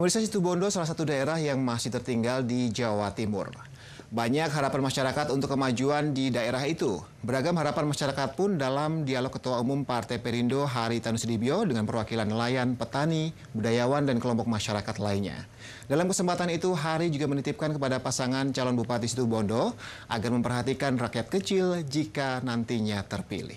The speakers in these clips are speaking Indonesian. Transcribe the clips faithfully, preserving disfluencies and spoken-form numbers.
Pemirsa, Situbondo salah satu daerah yang masih tertinggal di Jawa Timur. Banyak harapan masyarakat untuk kemajuan di daerah itu. Beragam harapan masyarakat pun dalam dialog Ketua Umum Partai Perindo Haritanu Sudibyo dengan perwakilan nelayan, petani, budayawan, dan kelompok masyarakat lainnya. Dalam kesempatan itu, Hari juga menitipkan kepada pasangan calon Bupati Situbondo agar memperhatikan rakyat kecil jika nantinya terpilih.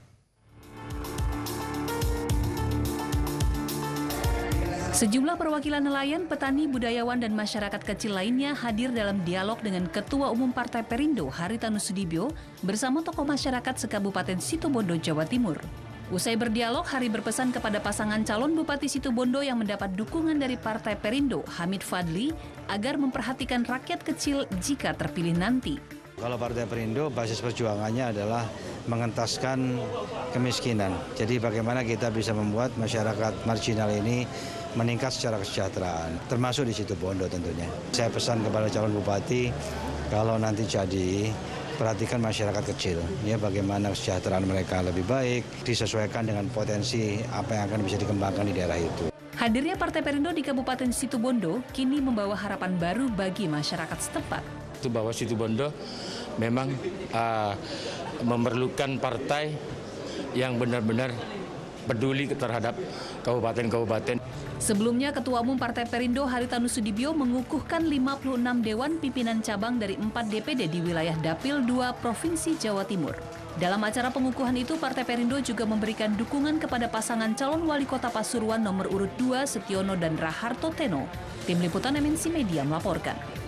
Sejumlah perwakilan nelayan, petani, budayawan, dan masyarakat kecil lainnya hadir dalam dialog dengan Ketua Umum Partai Perindo Haritanu Sudibyo bersama tokoh masyarakat se-Kabupaten Situbondo, Jawa Timur. Usai berdialog, Hari berpesan kepada pasangan calon Bupati Situbondo yang mendapat dukungan dari Partai Perindo, Hamid Fadli, agar memperhatikan rakyat kecil jika terpilih nanti. Kalau Partai Perindo, basis perjuangannya adalah mengentaskan kemiskinan. Jadi bagaimana kita bisa membuat masyarakat marginal ini meningkat secara kesejahteraan, termasuk di Situbondo tentunya. Saya pesan kepada calon bupati, kalau nanti jadi, perhatikan masyarakat kecil, ya bagaimana kesejahteraan mereka lebih baik, disesuaikan dengan potensi apa yang akan bisa dikembangkan di daerah itu. Hadirnya Partai Perindo di Kabupaten Situbondo kini membawa harapan baru bagi masyarakat setempat. Itu bahwa Situbondo memang uh, memerlukan partai yang benar-benar peduli terhadap kabupaten-kabupaten. Sebelumnya, Ketua Umum Partai Perindo Haritanu Sudibyo mengukuhkan lima puluh enam dewan pimpinan cabang dari empat D P D di wilayah Dapil dua Provinsi Jawa Timur. Dalam acara pengukuhan itu, Partai Perindo juga memberikan dukungan kepada pasangan calon wali kota Pasuruan nomor urut dua Setiono dan Raharto Teno. Tim Liputan M N C Media melaporkan.